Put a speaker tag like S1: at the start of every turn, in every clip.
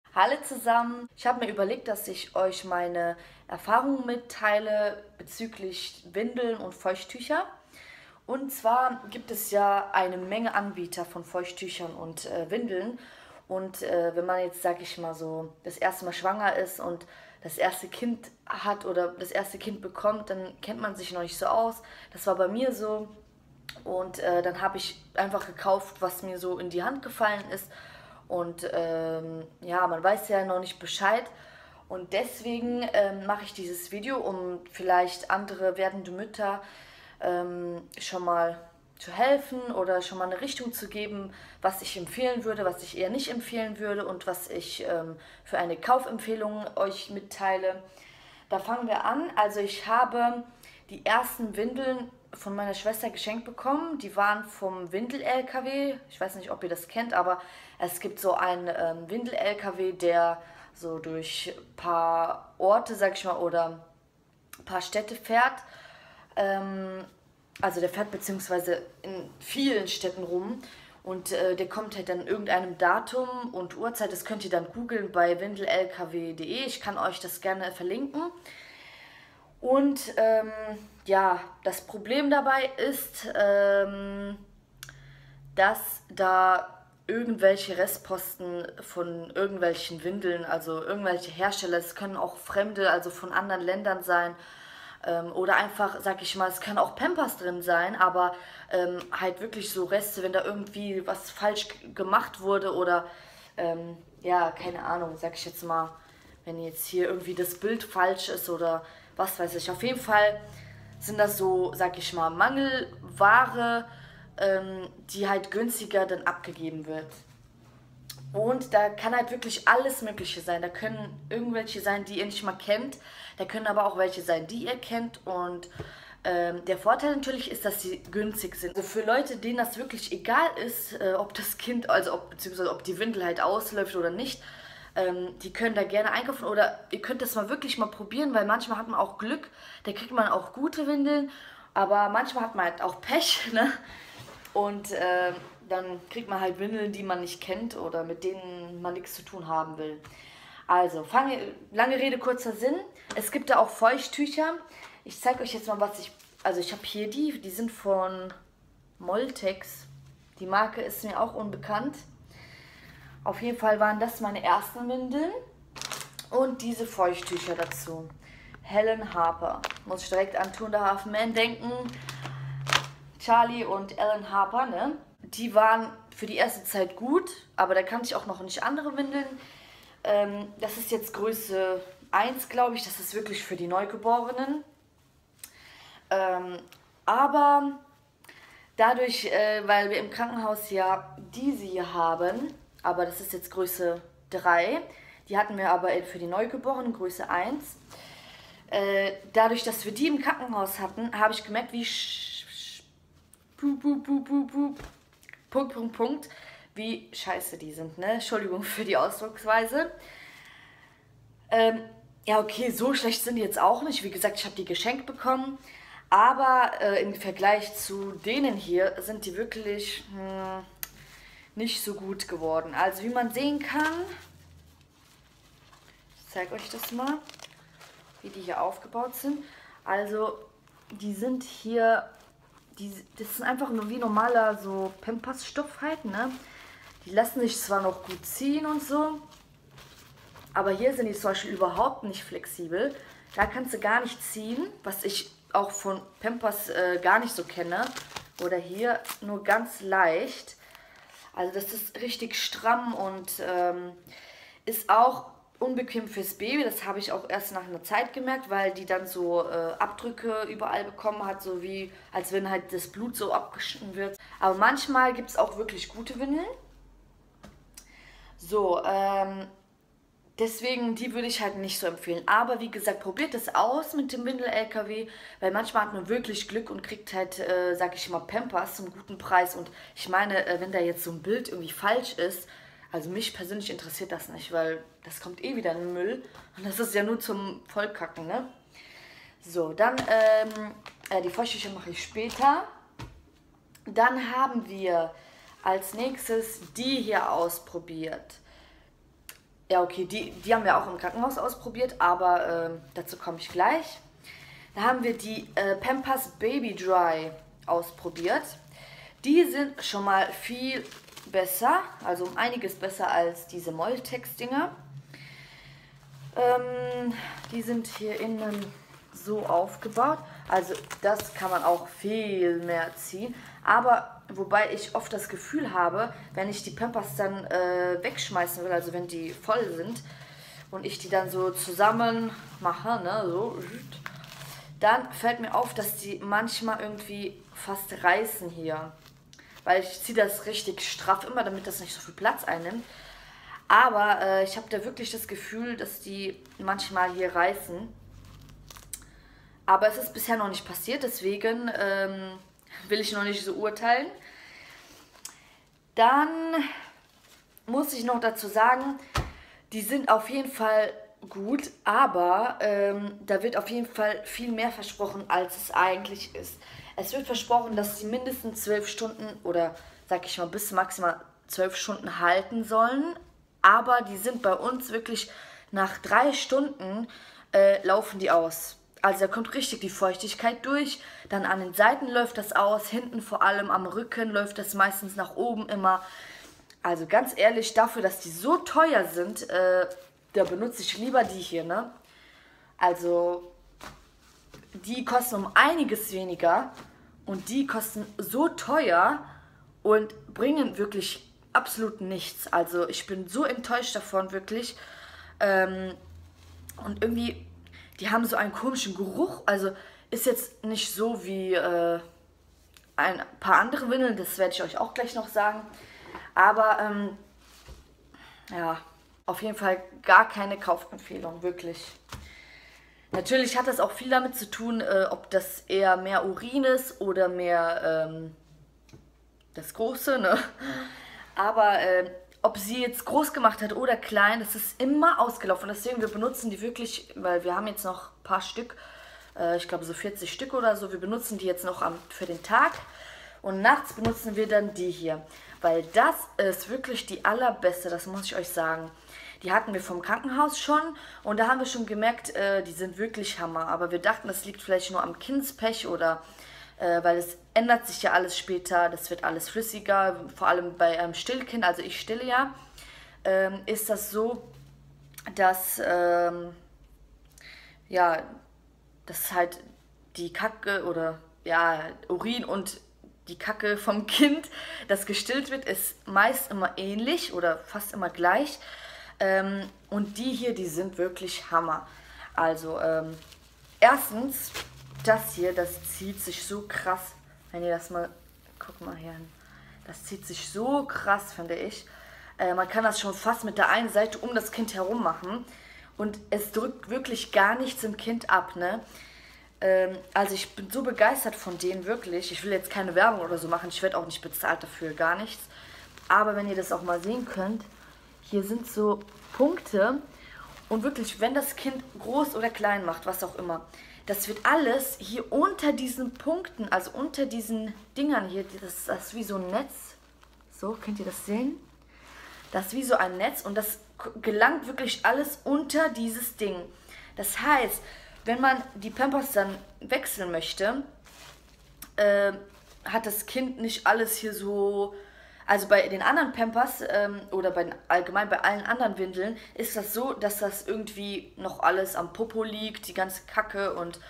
S1: Hallo zusammen, ich habe mir überlegt, dass ich euch meine Erfahrungen mitteile bezüglich Windeln und Feuchttücher. Und zwar gibt es ja eine Menge Anbieter von Feuchttüchern und Windeln. Und wenn man jetzt, sag ich mal so, das erste Mal schwanger ist und das erste Kind hat oder das erste Kind bekommt, dann kennt man sich noch nicht so aus. Das war bei mir so. Und dann habe ich einfach gekauft, was mir so in die Hand gefallen ist. Und ja, man weiß ja noch nicht Bescheid. Und deswegen mache ich dieses Video, um vielleicht andere werdende Mütter schon mal zu helfen oder schon mal eine Richtung zu geben, was ich empfehlen würde, was ich eher nicht empfehlen würde und was ich für eine Kaufempfehlung euch mitteile. Da fangen wir an. Also ich habe die ersten Windeln von meiner Schwester geschenkt bekommen. Die waren vom Windel-LKW. Ich weiß nicht, ob ihr das kennt, aber es gibt so einen Windel-LKW, der so durch ein paar Orte, sag ich mal, oder ein paar Städte fährt. Also der fährt beziehungsweise in vielen Städten rum und der kommt halt dann irgendeinem Datum und Uhrzeit. Das könnt ihr dann googeln bei windellkw.de. Ich kann euch das gerne verlinken. Und ja, das Problem dabei ist, dass da irgendwelche Restposten von irgendwelchen Windeln, also irgendwelche Hersteller, es können auch Fremde, also von anderen Ländern sein, oder einfach, sag ich mal, es kann auch Pampers drin sein, aber halt wirklich so Reste, wenn da irgendwie was falsch gemacht wurde oder ja, keine Ahnung, sag ich jetzt mal, wenn jetzt hier irgendwie das Bild falsch ist oder was weiß ich. Auf jeden Fall sind das so, sag ich mal, Mangelware, die halt günstiger dann abgegeben wird. Und da kann halt wirklich alles Mögliche sein. Da können irgendwelche sein, die ihr nicht mal kennt. Da können aber auch welche sein, die ihr kennt. Und der Vorteil natürlich ist, dass sie günstig sind. Also für Leute, denen das wirklich egal ist, ob das Kind, also ob, beziehungsweise ob die Windel halt ausläuft oder nicht, die können da gerne einkaufen. Oder ihr könnt das mal wirklich mal probieren, weil manchmal hat man auch Glück. Da kriegt man auch gute Windeln. Aber manchmal hat man halt auch Pech, ne? Und dann kriegt man halt Windeln, die man nicht kennt oder mit denen man nichts zu tun haben will. Also, lange Rede, kurzer Sinn. Es gibt da auch Feuchttücher. Ich zeige euch jetzt mal, was ich. Also, ich habe hier die sind von Moltex. Die Marke ist mir auch unbekannt. Auf jeden Fall waren das meine ersten Windeln. Und diese Feuchttücher dazu. Helen Harper. Muss ich direkt an Two and a Half Men denken. Charlie und Ellen Harper, ne? Die waren für die erste Zeit gut, aber da kannte ich auch noch nicht andere Windeln. Das ist jetzt Größe 1, glaube ich. Das ist wirklich für die Neugeborenen. Aber dadurch, weil wir im Krankenhaus ja diese hier haben, aber das ist jetzt Größe 3, die hatten wir aber für die Neugeborenen Größe 1. Dadurch, dass wir die im Krankenhaus hatten, habe ich gemerkt, wie Punkt, wie scheiße die sind, ne? Entschuldigung für die Ausdrucksweise. Ja, okay, so schlecht sind die jetzt auch nicht. Wie gesagt, ich habe die geschenkt bekommen. Aber im Vergleich zu denen hier sind die wirklich nicht so gut geworden. Also wie man sehen kann, ich zeige euch das mal, wie die hier aufgebaut sind. Also die sind hier, das sind einfach nur wie normaler so Pampers-Stoff halt, ne? Die lassen sich zwar noch gut ziehen und so, aber hier sind die zum Beispiel überhaupt nicht flexibel. Da kannst du gar nicht ziehen, was ich auch von Pampers gar nicht so kenne. Oder hier nur ganz leicht. Also das ist richtig stramm und ist auch unbequem fürs Baby. Das habe ich auch erst nach einer Zeit gemerkt, weil die dann so Abdrücke überall bekommen hat, so wie als wenn halt das Blut so abgeschnitten wird. Aber manchmal gibt es auch wirklich gute Windeln. So, deswegen, die würde ich halt nicht so empfehlen. Aber wie gesagt, probiert es aus mit dem Windel-LKW, weil manchmal hat man wirklich Glück und kriegt halt, sag ich mal, Pampers zum guten Preis. Und ich meine, wenn da jetzt so ein Bild irgendwie falsch ist, also mich persönlich interessiert das nicht, weil das kommt eh wieder in den Müll. Und das ist ja nur zum Vollkacken, ne? So, dann, die Feuchttücher mache ich später. Dann haben wir als nächstes die hier ausprobiert. Ja, okay, die haben wir auch im Krankenhaus ausprobiert, aber dazu komme ich gleich. Da haben wir die Pampers Baby Dry ausprobiert. Die sind schon mal viel besser, also um einiges besser als diese Moltex-Dinger. Die sind hier innen so aufgebaut. Also das kann man auch viel mehr ziehen. Aber wobei ich oft das Gefühl habe, wenn ich die Pampers dann wegschmeißen will, also wenn die voll sind und ich die dann so zusammen mache, ne, so, dann fällt mir auf, dass die manchmal irgendwie fast reißen hier. Weil ich ziehe das richtig straff immer, damit das nicht so viel Platz einnimmt. Aber ich habe da wirklich das Gefühl, dass die manchmal hier reißen. Aber es ist bisher noch nicht passiert, deswegen will ich noch nicht so urteilen. Dann muss ich noch dazu sagen, die sind auf jeden Fall gut, aber da wird auf jeden Fall viel mehr versprochen, als es eigentlich ist. Es wird versprochen, dass sie mindestens 12 Stunden oder, sag ich mal, bis maximal 12 Stunden halten sollen. Aber die sind bei uns wirklich nach 3 Stunden laufen die aus. Also da kommt richtig die Feuchtigkeit durch. Dann an den Seiten läuft das aus, hinten vor allem am Rücken läuft das meistens nach oben immer. Also ganz ehrlich, dafür, dass die so teuer sind, da benutze ich lieber die hier, ne? Also die kosten um einiges weniger und die kosten so teuer und bringen wirklich absolut nichts. Also ich bin so enttäuscht davon, wirklich. Und irgendwie, die haben so einen komischen Geruch. Also ist jetzt nicht so wie ein paar andere Windeln, das werde ich euch auch gleich noch sagen. Aber ja, auf jeden Fall gar keine Kaufempfehlung, wirklich. Natürlich hat das auch viel damit zu tun, ob das eher mehr Urin ist oder mehr das Große, ne? Aber ob sie jetzt groß gemacht hat oder klein, das ist immer ausgelaufen. Deswegen, wir benutzen die wirklich, weil wir haben jetzt noch ein paar Stück, ich glaube so 40 Stück oder so. Wir benutzen die jetzt noch für den Tag. Und nachts benutzen wir dann die hier. Weil das ist wirklich die allerbeste, das muss ich euch sagen. Die hatten wir vom Krankenhaus schon und da haben wir schon gemerkt, die sind wirklich Hammer. Aber wir dachten, das liegt vielleicht nur am Kindspech oder weil es ändert sich ja alles später, das wird alles flüssiger, vor allem bei einem Stillkind, also ich stille ja, ist das so, dass ja, dass halt die Kacke oder ja, Urin und die Kacke vom Kind, das gestillt wird, ist meist immer ähnlich oder fast immer gleich. Und die hier, die sind wirklich Hammer. Also, erstens, das hier, das zieht sich so krass. Wenn ihr das mal, guck mal hier hin. Das zieht sich so krass, finde ich. Man kann das schon fast mit der einen Seite um das Kind herum machen. Und es drückt wirklich gar nichts im Kind ab, ne? Also ich bin so begeistert von denen, wirklich. Ich will jetzt keine Werbung oder so machen. Ich werde auch nicht bezahlt dafür, gar nichts. Aber wenn ihr das auch mal sehen könnt, hier sind so Punkte. Und wirklich, wenn das Kind groß oder klein macht, was auch immer, das wird alles hier unter diesen Punkten, also unter diesen Dingern hier, das ist wie so ein Netz. So, könnt ihr das sehen? Das ist wie so ein Netz und das gelangt wirklich alles unter dieses Ding. Das heißt, wenn man die Pampers dann wechseln möchte, hat das Kind nicht alles hier so. Also bei den anderen Pampers oder allgemein bei allen anderen Windeln ist das so, dass das irgendwie noch alles am Popo liegt, die ganze Kacke und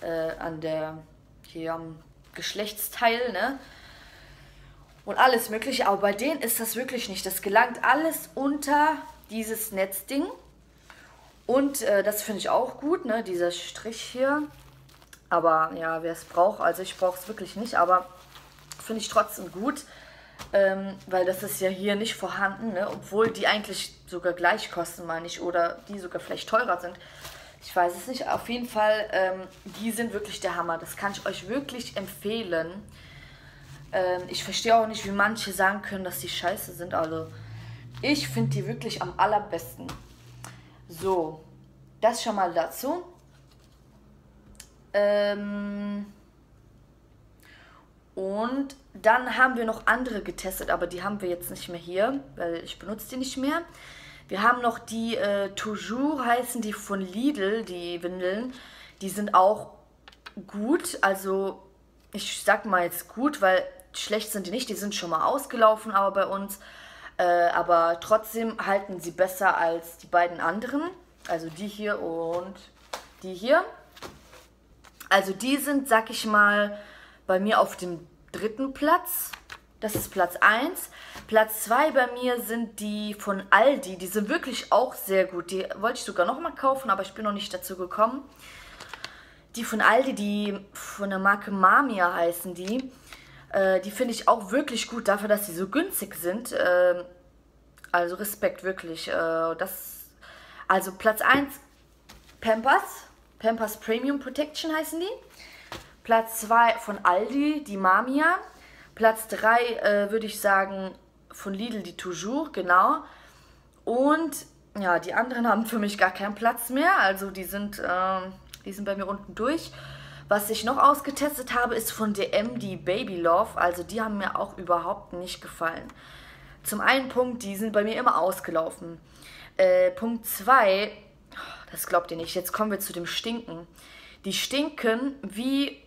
S1: hier am Geschlechtsteil, ne? Und alles mögliche. Aber bei denen ist das wirklich nicht. Das gelangt alles unter dieses Netzding. Und das finde ich auch gut, ne? Dieser Strich hier. Aber ja, wer es braucht, also ich brauche es wirklich nicht, aber finde ich trotzdem gut. Weil das ist ja hier nicht vorhanden, ne? Obwohl die eigentlich sogar gleich kosten, meine ich, oder die sogar vielleicht teurer sind. Ich weiß es nicht. Auf jeden Fall, die sind wirklich der Hammer. Das kann ich euch wirklich empfehlen. Ich verstehe auch nicht, wie manche sagen können, dass die scheiße sind. Also, ich finde die wirklich am allerbesten. So, das schon mal dazu. Und dann haben wir noch andere getestet, aber die haben wir jetzt nicht mehr hier, weil ich benutze die nicht mehr. Wir haben noch die Toujours heißen die von Lidl, die Windeln. Die sind auch gut, also ich sag mal jetzt gut, weil schlecht sind die nicht, die sind schon mal ausgelaufen, aber bei uns. Aber trotzdem halten sie besser als die beiden anderen. Also die hier und die hier. Also die sind, sag ich mal, bei mir auf dem 3. Platz. Das ist Platz 1. Platz 2 bei mir sind die von Aldi. Die sind wirklich auch sehr gut. Die wollte ich sogar noch mal kaufen, aber ich bin noch nicht dazu gekommen. Die von Aldi, die von der Marke Mamia heißen die. Die finde ich auch wirklich gut dafür, dass sie so günstig sind. Also Respekt, wirklich. Also Platz 1 Pampers. Pampers Premium Protection heißen die. Platz 2 von Aldi, die Mamia. Platz 3 würde ich sagen von Lidl, die Toujours, genau. Und ja, die anderen haben für mich gar keinen Platz mehr. Also die sind bei mir unten durch. Was ich noch ausgetestet habe, ist von DM die Baby Love. Also die haben mir auch überhaupt nicht gefallen. Zum einen Punkt, die sind bei mir immer ausgelaufen. Punkt 2, das glaubt ihr nicht, jetzt kommen wir zu dem Stinken. Die stinken wie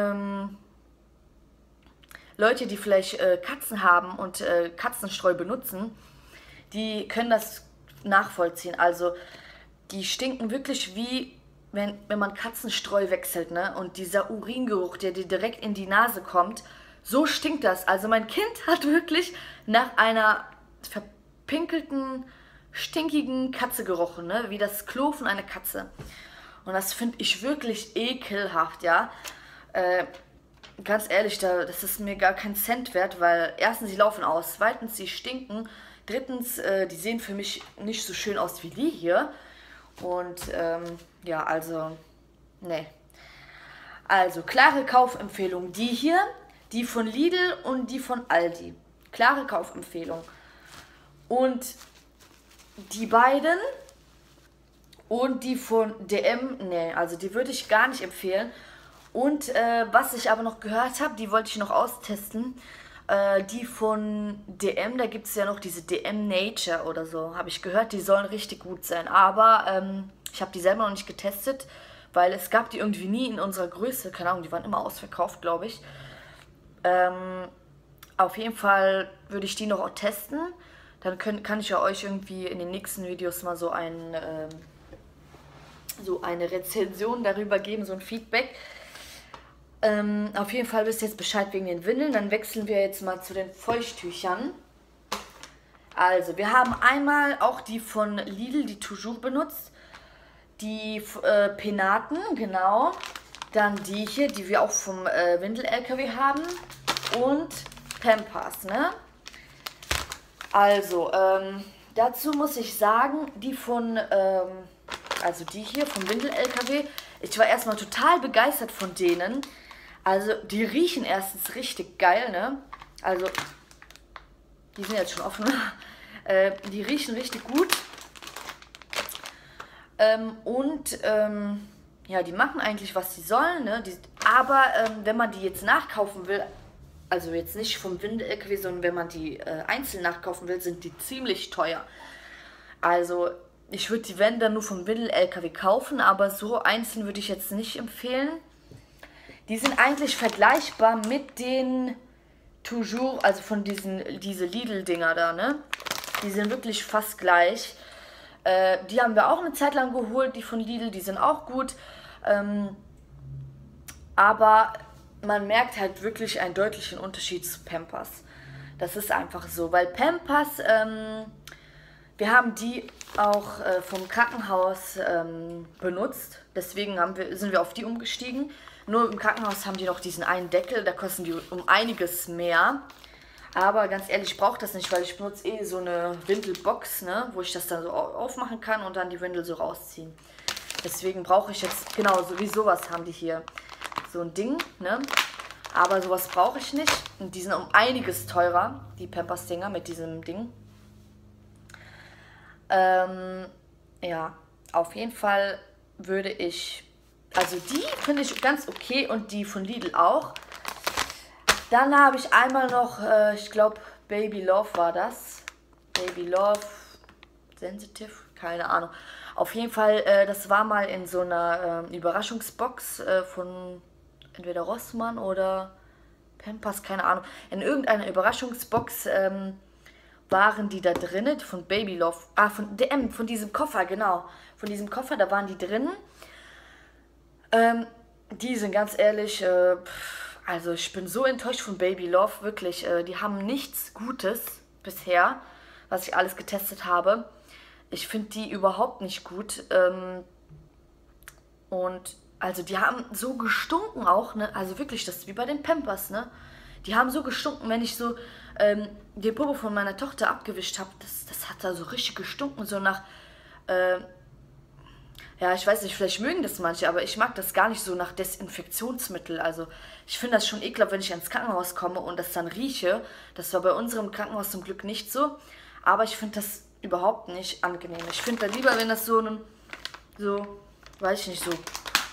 S1: Leute, die vielleicht Katzen haben und Katzenstreu benutzen, die können das nachvollziehen. Also die stinken wirklich wie, wenn man Katzenstreu wechselt, ne? Und dieser Uringeruch, der dir direkt in die Nase kommt, so stinkt das. Also mein Kind hat wirklich nach einer verpinkelten, stinkigen Katze gerochen, ne? Wie das Klo von einer Katze. Und das finde ich wirklich ekelhaft, ja. Ganz ehrlich, das ist mir gar kein Cent wert, weil erstens, sie laufen aus, zweitens, sie stinken, drittens, die sehen für mich nicht so schön aus wie die hier. Und ja, also, ne. Also, klare Kaufempfehlung, die hier, die von Lidl und die von Aldi. Klare Kaufempfehlung. Und die beiden und die von DM, ne, also die würde ich gar nicht empfehlen. Und was ich aber noch gehört habe, die wollte ich noch austesten. Die von DM, da gibt es ja noch diese DM Nature oder so, habe ich gehört, die sollen richtig gut sein. Aber ich habe die selber noch nicht getestet, weil es gab die irgendwie nie in unserer Größe. Keine Ahnung, die waren immer ausverkauft, glaube ich. Auf jeden Fall würde ich die noch testen. Dann kann ich ja euch irgendwie in den nächsten Videos mal so eine Rezension darüber geben, so ein Feedback. Auf jeden Fall wisst ihr jetzt Bescheid wegen den Windeln. Dann wechseln wir jetzt mal zu den Feuchttüchern. Also, wir haben einmal auch die von Lidl, die Toujours benutzt. Die Penaten, genau. Dann die hier, die wir auch vom Windel-LKW haben. Und Pampers, ne? Also, dazu muss ich sagen, die von, also die hier vom Windel-LKW, ich war erstmal total begeistert von denen. Also, die riechen erstens richtig geil, ne? Also, die sind jetzt schon offen. Die riechen richtig gut. Ja, die machen eigentlich, was sie sollen, ne? Aber wenn man die jetzt nachkaufen will, also jetzt nicht vom Windel-LKW, sondern wenn man die einzeln nachkaufen will, sind die ziemlich teuer. Also, ich würde die, wenn, dann nur vom Windel-LKW kaufen, aber so einzeln würde ich jetzt nicht empfehlen. Die sind eigentlich vergleichbar mit den Toujours, also von diese Lidl-Dinger da, ne? Die sind wirklich fast gleich. Die haben wir auch eine Zeit lang geholt, die von Lidl, die sind auch gut. Aber man merkt halt wirklich einen deutlichen Unterschied zu Pampers. Das ist einfach so, weil Pampers, wir haben die auch vom Krankenhaus benutzt. Deswegen sind wir auf die umgestiegen. Nur im Krankenhaus haben die noch diesen einen Deckel, da kosten die um einiges mehr. Aber ganz ehrlich, ich brauche das nicht, weil ich benutze eh so eine Windelbox, ne, wo ich das dann so aufmachen kann und dann die Windel so rausziehen. Deswegen brauche ich jetzt, genau, so wie sowas haben die hier. So ein Ding, ne? Aber sowas brauche ich nicht. Und die sind um einiges teurer, die Pampers-Dinger mit diesem Ding. Ja, auf jeden Fall würde ich, also die finde ich ganz okay und die von Lidl auch. Dann habe ich einmal noch, ich glaube Baby Love war das. Baby Love, Sensitive, keine Ahnung. Auf jeden Fall, das war mal in so einer Überraschungsbox von entweder Rossmann oder Pampers, keine Ahnung. In irgendeiner Überraschungsbox waren die da drinnen, von Baby Love. Ah, von DM, von diesem Koffer, genau. Von diesem Koffer, da waren die drinnen. Die sind ganz ehrlich, also ich bin so enttäuscht von Baby Love, wirklich. Die haben nichts Gutes bisher, was ich alles getestet habe. Ich finde die überhaupt nicht gut. Und also die haben so gestunken auch, ne? Also wirklich, das ist wie bei den Pampers, ne? Die haben so gestunken, wenn ich so den Popo von meiner Tochter abgewischt habe, das hat da so richtig gestunken, so nach, ja, ich weiß nicht, vielleicht mögen das manche, aber ich mag das gar nicht so nach Desinfektionsmittel. Also ich finde das schon ekelhaft, wenn ich ins Krankenhaus komme und das dann rieche. Das war bei unserem Krankenhaus zum Glück nicht so, aber ich finde das überhaupt nicht angenehm. Ich finde da lieber, wenn das weiß ich nicht, so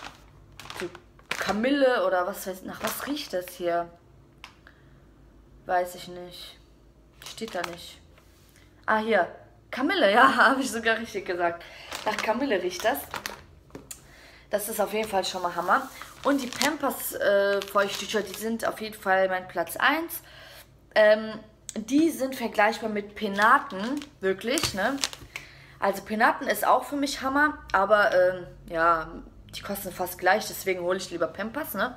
S1: Kamille oder was weiß ich, nach was riecht das hier? Weiß ich nicht. Steht da nicht. Ah, hier. Kamille, ja, habe ich sogar richtig gesagt. Nach Kamille riecht das. Das ist auf jeden Fall schon mal Hammer. Und die Pampers Feuchttücher, die sind auf jeden Fall mein Platz 1. Die sind vergleichbar mit Penaten, wirklich, ne? Also Penaten ist auch für mich Hammer, aber ja, die kosten fast gleich, deswegen hole ich lieber Pampers, ne?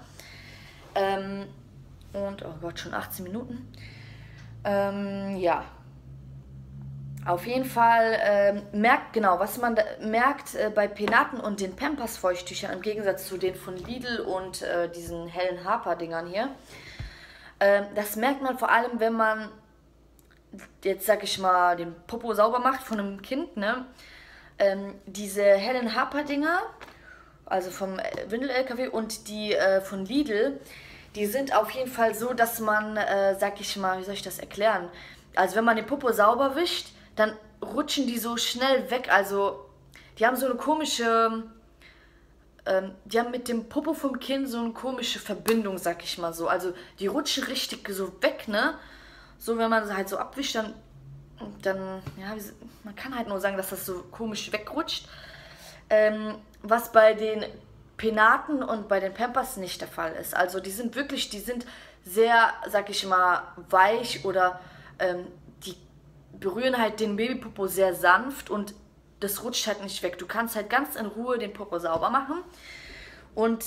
S1: Und, oh Gott, schon 18 Minuten. Ja. Auf jeden Fall merkt, genau, was man merkt bei Penaten und den Pampers Feuchttüchern im Gegensatz zu den von Lidl und diesen hellen Harper-Dingern hier. Das merkt man vor allem, wenn man jetzt, sag ich mal, den Popo sauber macht von einem Kind, ne? Diese hellen Harper-Dinger, also vom Windel-LKW und die von Lidl, die sind auf jeden Fall so, dass man, sag ich mal, wie soll ich das erklären? Also wenn man den Popo sauber wischt, dann rutschen die so schnell weg. Also die haben so eine komische, die haben mit dem Popo vom Kind so eine komische Verbindung, sag ich mal so. Also die rutschen richtig so weg, ne? So, wenn man sie halt so abwischt, dann ja, man kann halt nur sagen, dass das so komisch wegrutscht. Was bei den Penaten und bei den Pampers nicht der Fall ist. Also die sind wirklich, die sind sehr, sag ich mal, weich oder die berühren halt den Babypopo sehr sanft und das rutscht halt nicht weg. Du kannst halt ganz in Ruhe den Popo sauber machen. Und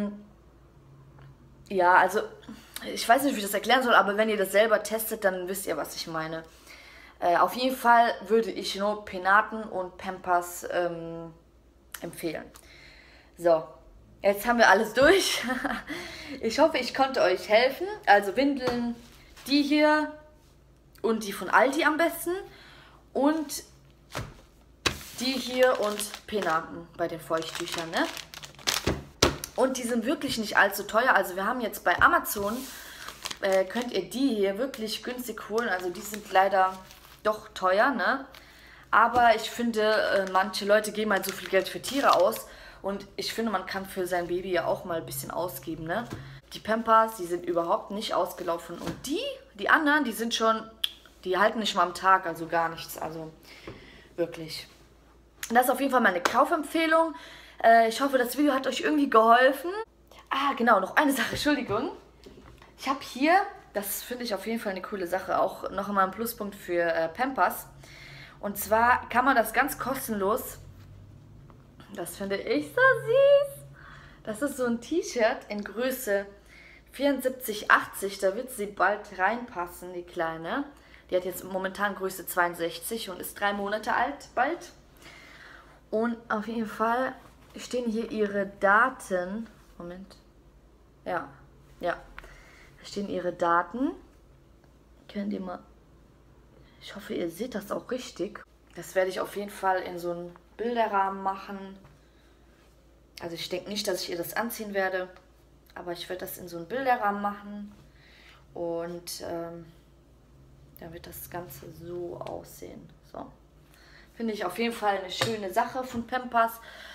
S1: ja, also ich weiß nicht, wie ich das erklären soll, aber wenn ihr das selber testet, dann wisst ihr, was ich meine. Auf jeden Fall würde ich nur Penaten und Pampers empfehlen. So, jetzt haben wir alles durch. Ich hoffe, ich konnte euch helfen. Also Windeln, die hier und die von Aldi am besten. Und die hier und Penaten bei den Feuchttüchern, ne? Und die sind wirklich nicht allzu teuer. Also wir haben jetzt bei Amazon, könnt ihr die hier wirklich günstig holen. Also die sind leider doch teuer, ne? Aber ich finde, manche Leute geben halt so viel Geld für Tiere aus. Und ich finde, man kann für sein Baby ja auch mal ein bisschen ausgeben, ne? Die Pampers, die sind überhaupt nicht ausgelaufen. Und die anderen, die sind schon, die halten nicht mal am Tag, also gar nichts. Also wirklich. Das ist auf jeden Fall meine Kaufempfehlung. Ich hoffe, das Video hat euch irgendwie geholfen. Ah, genau, noch eine Sache, Entschuldigung. Ich habe hier, das finde ich auf jeden Fall eine coole Sache, auch noch einmal ein Pluspunkt für Pampers. Und zwar kann man das ganz kostenlos, das finde ich so süß. Das ist so ein T-Shirt in Größe 74,80. Da wird sie bald reinpassen, die Kleine. Die hat jetzt momentan Größe 62 und ist 3 Monate alt bald. Und auf jeden Fall stehen hier ihre Daten. Moment. Ja. Da stehen ihre Daten. Könnt ihr mal... Ich hoffe, ihr seht das auch richtig. Das werde ich auf jeden Fall in so einen Bilderrahmen machen. Also ich denke nicht, dass ich ihr das anziehen werde. Aber ich werde das in so einen Bilderrahmen machen. Und dann wird das Ganze so aussehen. So. Finde ich auf jeden Fall eine schöne Sache von Pampers.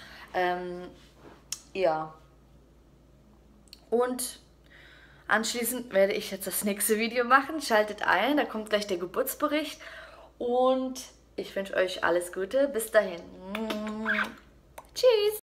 S1: Ja. Und anschließend werde ich jetzt das nächste Video machen. Schaltet ein, da kommt gleich der Geburtsbericht. Und Ich wünsche euch alles Gute. Bis dahin. Tschüss.